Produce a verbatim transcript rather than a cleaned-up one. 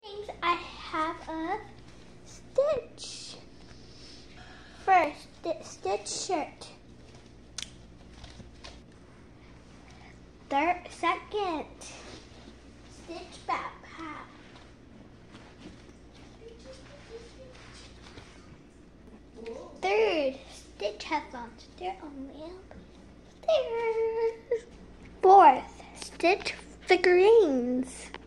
Things I have a stitch. First, the stitch shirt. Third, second, stitch backpack. Third, stitch headphones. They're only up there. Fourth, stitch figurines.